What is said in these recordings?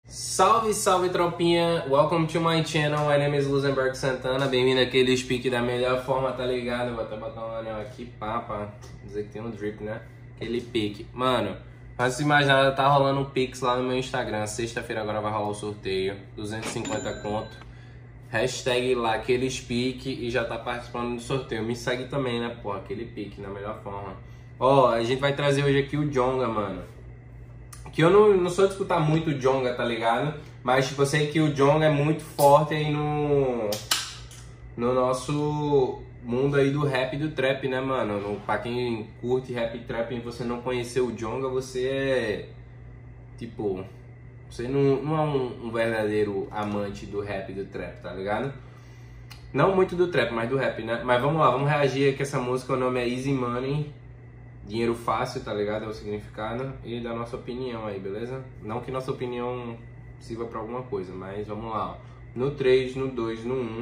Salve, salve tropinha! Welcome to my channel, my name is Luzenberg Santana. Bem-vindo àquele speak da melhor forma, tá ligado? Vou até botar um anel aqui, pra dizer que tem um drip, né? Aquele pique. Mano, antes de mais nada, tá rolando um pix lá no meu Instagram. Sexta-feira agora vai rolar o sorteio, 250 conto. Hashtag lá, aquele speak, e já tá participando do sorteio. Me segue também, né, pô? Aquele pique, na melhor forma. Ó, a gente vai trazer hoje aqui o Djonga, mano. Que eu não sou de escutar muito o Djonga, tá ligado? Mas tipo, eu sei que o Djonga é muito forte aí no nosso mundo aí do rap e do trap, né, mano? Pra quem curte rap e trap e você não conhecer o Djonga, você é... Tipo... Você não é um verdadeiro amante do rap e do trap, tá ligado? Não muito do trap, mas do rap, né? Mas vamos lá, vamos reagir aqui. Essa música, o nome é Easy Money. Dinheiro fácil, tá ligado? É o significado. E da nossa opinião aí, beleza? Não que nossa opinião sirva pra alguma coisa, mas vamos lá, ó. No 3, no 2, no 1.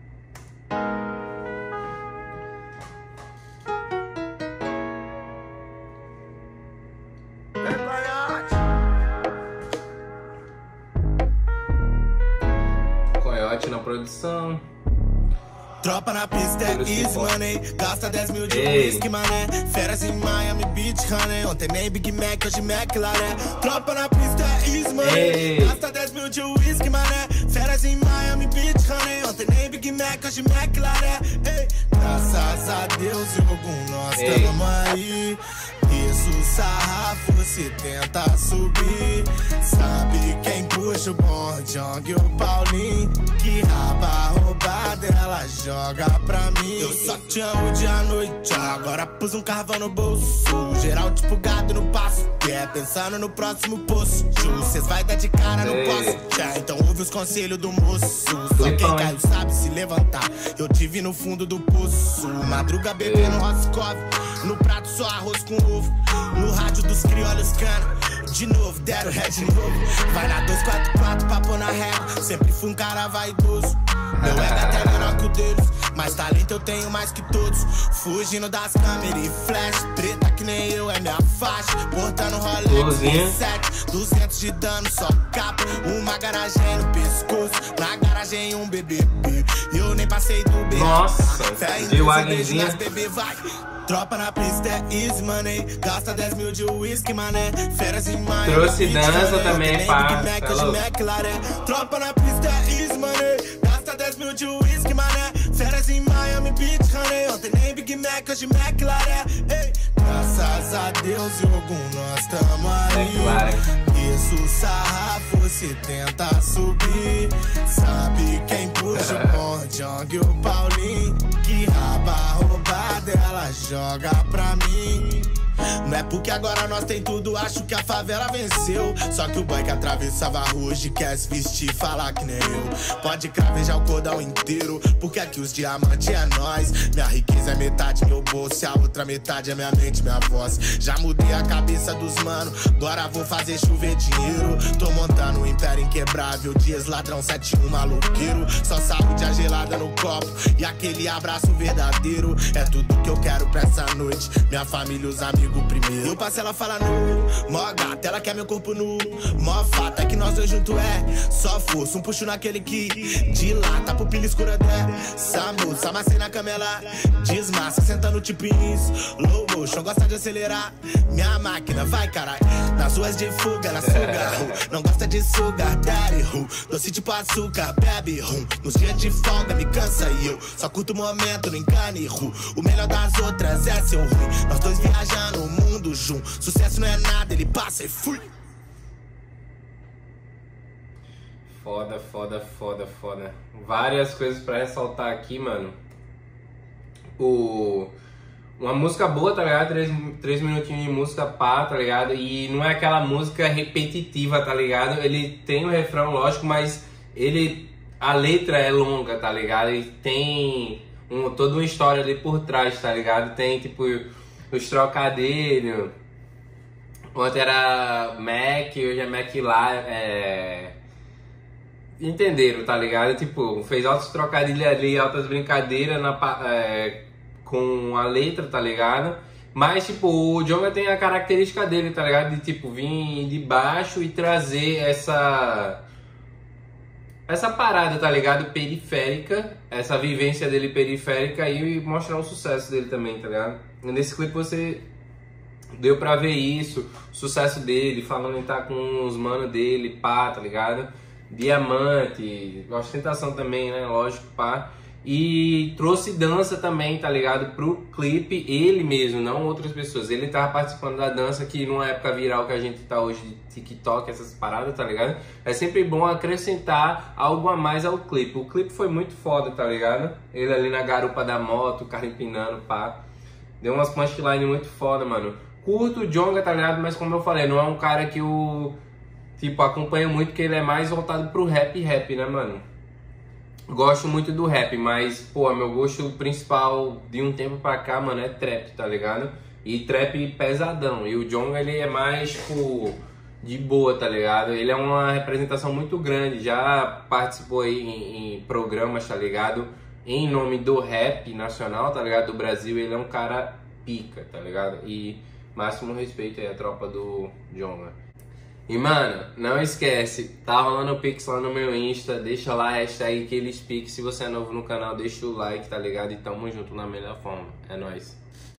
Coyote na produção. Tropa na pista é easy money, gasta 10 mil de whisky, mané. Férias em Miami Beach, honey. Ontem nem Big Mac, hoje McLaren. Tropa na pista é easy money, gasta 10 mil de whisky, mané. Férias em Miami Beach, honey. Ontem nem Big Mac, hoje McLaren. Ei, graças a Deus e algum nós tamo aí. Isso, sarrafo, se tenta subir. Sabe quem puxa o bom Djonga e o Paulinho? Que raba roubada ela joga pra mim. Eu só te amo dia à noite, agora pus um carvão no bolso. Geral tipo gado no passo, pensando no próximo posto. Cês vai dar de cara no posto, então ouve os conselhos do moço. Só quem caiu sabe se levantar. Eu tive no fundo do poço. Madruga bebendo Roscoff, no prato só arroz com ovo. No rádio dos criolhos cana, de novo, deram ré de novo. Vai na 244 pra pôr na régua. Sempre fui um cara vaidoso. Meu ego até menor que o deles, mas talento eu tenho mais que todos. Fugindo das câmeras e flash, preta que nem eu é minha faixa. Portando Rolex 7, 200 de dano, só capa. Uma garagem no pescoço, na garagem um BBB. Eu nem passei do B. Nossa, fé em Deus, eu deixo nas bebê, vai. Tropa na pista é easy money, gasta 10 mil de whisky, mané. Férias em Miami. Trouxe dança também, pá. Tropa na pista é easy money, gasta 10 mil de whisky, mané. Férias em Miami Beach, honey. Ontem nem Big Mac, hoje McLaren. Ei, graças a Deus e algum nós tamo aí. Isso, sarrafo, se tenta subir. Sabe quem puxa o bom Djonga e o Paulinho? Que raba roubada ela joga pra mim. Não é porque agora nós tem tudo, acho que a favela venceu. Só que o boy que atravessava a rua hoje quer se vestir e falar que nem eu. Pode cravejar o cordão inteiro, porque aqui os diamantes é nós. Minha riqueza é metade meu bolso e a outra metade é minha mente, minha voz. Já mudei a cabeça dos mano, agora vou fazer chover dinheiro. Tô montando um império inquebrável, dias ladrão 71 maloqueiro. Só saúde a gelada no copo e aquele abraço verdadeiro. É tudo que eu quero pra essa noite, minha família, os amigos primeiro. Eu passo, ela fala nu, mó gata, ela quer meu corpo nu. Mó fata, é que nós dois juntos é só força, um puxo naquele que dilata, pupila escura dessa moça. Amassei na cama, ela desmassa, sentando tipo isso. Low motion, gosta de acelerar minha máquina, vai caralho. Nas ruas de fuga, ela suga, não gosta de sugar daddy, doce tipo açúcar, bebe, nos dias de folga me cansa e eu só curto o momento, não engane, o melhor das outras é seu ruim. Nós dois viajando o mundo junto, sucesso não é nada, ele passa e fui. Foda, foda, foda, foda. Várias coisas pra ressaltar aqui, mano. Uma música boa, tá ligado? 3 minutinhos de música pá, tá ligado? E não é aquela música repetitiva, tá ligado? Ele tem um refrão, lógico, mas a letra é longa, tá ligado? E tem toda uma história ali por trás, tá ligado? Tem, tipo, os trocadilhos. Ontem era Mac, hoje é Mac lá, entenderam, tá ligado? Tipo, fez altos trocadilhos ali, altas brincadeiras com a letra, tá ligado? Mas, tipo, o Djonga tem a característica dele, tá ligado? De, tipo, vir de baixo e trazer essa parada, tá ligado? Periférica, essa vivência dele periférica e mostrar o sucesso dele também, tá ligado? Nesse clipe você deu pra ver isso, o sucesso dele, falando em estar com os manos dele, pá, tá ligado? Diamante, ostentação também, né? Lógico, pá. E trouxe dança também, tá ligado? Pro clipe, ele mesmo, não outras pessoas. Ele tava participando da dança, que numa época viral que a gente tá hoje de TikTok, essas paradas, tá ligado? É sempre bom acrescentar algo a mais ao clipe. O clipe foi muito foda, tá ligado? Ele ali na garupa da moto, o carro empinando, pá. Deu umas punchline muito foda, mano. Curto o Djonga, tá ligado? Mas como eu falei, não é um cara que eu, tipo, acompanho muito, porque ele é mais voltado pro rap, né, mano? Gosto muito do rap, mas, pô, meu gosto principal de um tempo pra cá, mano, é trap, tá ligado? E trap pesadão. E o Djonga, ele é mais, tipo, de boa, tá ligado? Ele é uma representação muito grande, já participou aí em programas, tá ligado? Em nome do rap nacional, tá ligado? Do Brasil, ele é um cara pica, tá ligado? E máximo respeito aí à tropa do Djonga. E, mano, não esquece, tá rolando o Pix lá no meu Insta, deixa lá a hashtag QueLesPix. Se você é novo no canal, deixa o like, tá ligado? E tamo junto na melhor forma. É nóis.